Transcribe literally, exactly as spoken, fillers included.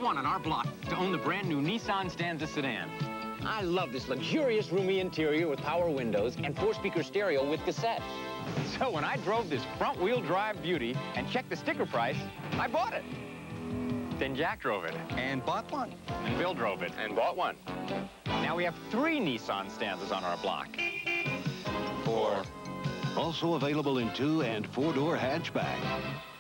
one on our block to own the brand new Nissan Stanza Sedan. I love this luxurious, roomy interior with power windows and four-speaker stereo with cassette. So when I drove this front-wheel drive beauty and checked the sticker price, I bought it. Then Jack drove it. And bought one. And Bill drove it. And bought one. Now we have three Nissan Stanzas on our block. Four. Also available in two and four-door hatchback.